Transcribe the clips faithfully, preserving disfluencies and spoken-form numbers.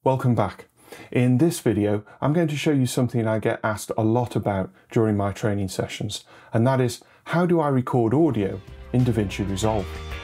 Welcome back. In this video, I'm going to show you something I get asked a lot about during my training sessions, and that is, how do I record audio in DaVinci Resolve?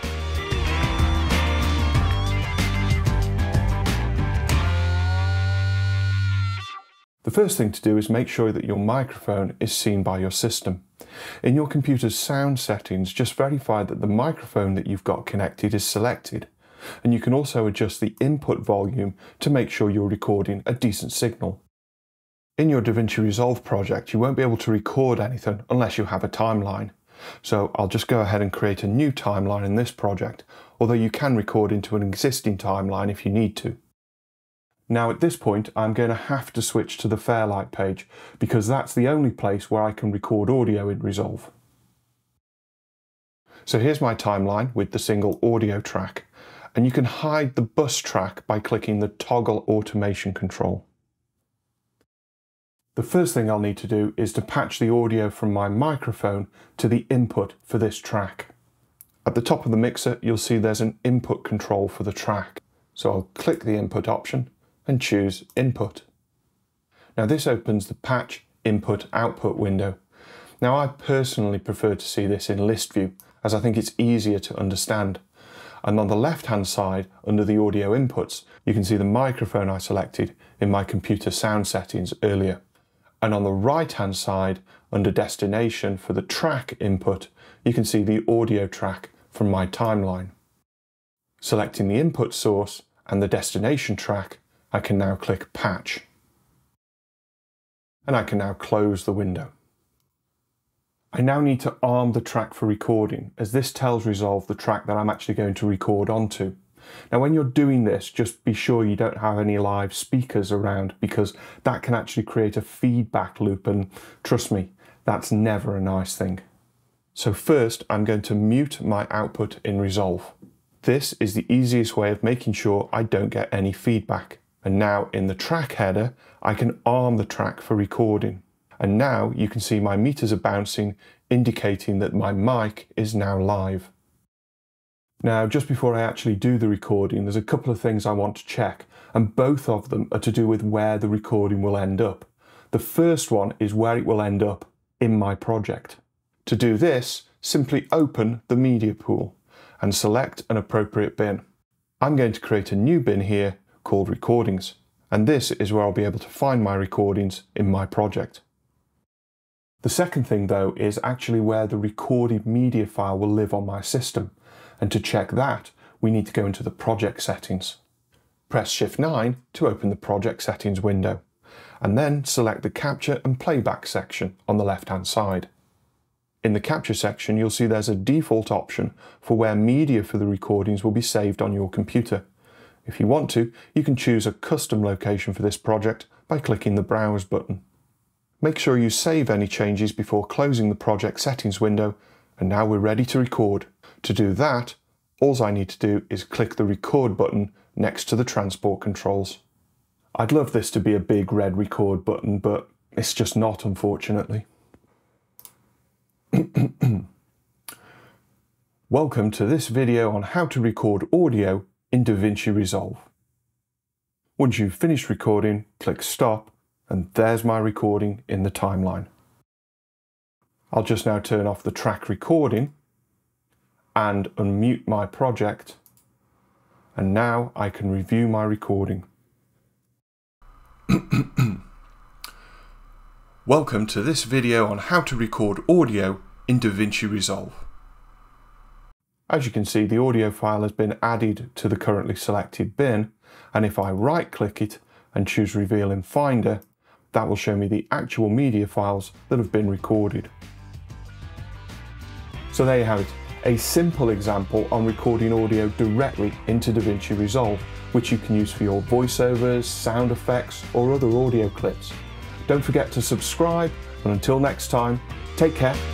The first thing to do is make sure that your microphone is seen by your system. In your computer's sound settings, just verify that the microphone that you've got connected is selected. And you can also adjust the input volume to make sure you're recording a decent signal. In your DaVinci Resolve project, you won't be able to record anything unless you have a timeline. So I'll just go ahead and create a new timeline in this project, although you can record into an existing timeline if you need to. Now at this point, I'm going to have to switch to the Fairlight page because that's the only place where I can record audio in Resolve. So here's my timeline with the single audio track. And you can hide the bus track by clicking the toggle automation control. The first thing I'll need to do is to patch the audio from my microphone to the input for this track. At the top of the mixer, you'll see there's an input control for the track. So I'll click the input option and choose input. Now this opens the patch input output window. Now I personally prefer to see this in list view as I think it's easier to understand. And on the left-hand side, under the audio inputs, you can see the microphone I selected in my computer sound settings earlier. And on the right-hand side, under destination for the track input, you can see the audio track from my timeline. Selecting the input source and the destination track, I can now click Patch. And I can now close the window. I now need to arm the track for recording, as this tells Resolve the track that I'm actually going to record onto. Now when you're doing this, just be sure you don't have any live speakers around, because that can actually create a feedback loop, and trust me, that's never a nice thing. So first, I'm going to mute my output in Resolve. This is the easiest way of making sure I don't get any feedback. And now in the track header, I can arm the track for recording. And now you can see my meters are bouncing, indicating that my mic is now live. Now, just before I actually do the recording, there's a couple of things I want to check, and both of them are to do with where the recording will end up. The first one is where it will end up in my project. To do this, simply open the media pool and select an appropriate bin. I'm going to create a new bin here called Recordings, and this is where I'll be able to find my recordings in my project. The second thing though is actually where the recorded media file will live on my system, and to check that we need to go into the project settings. Press Shift nine to open the project settings window, and then select the capture and playback section on the left hand side. In the capture section you'll see there's a default option for where media for the recordings will be saved on your computer. If you want to, you can choose a custom location for this project by clicking the Browse button. Make sure you save any changes before closing the project settings window, and now we're ready to record. To do that, all I need to do is click the record button next to the transport controls. I'd love this to be a big red record button, but it's just not, unfortunately. Welcome to this video on how to record audio in DaVinci Resolve. Once you've finished recording, click Stop, and there's my recording in the timeline. I'll just now turn off the track recording and unmute my project, and now I can review my recording. Welcome to this video on how to record audio in DaVinci Resolve. As you can see, the audio file has been added to the currently selected bin, and if I right click it and choose Reveal in Finder, that will show me the actual media files that have been recorded. So there you have it, a simple example on recording audio directly into DaVinci Resolve, which you can use for your voiceovers, sound effects, or other audio clips. Don't forget to subscribe, and until next time, take care.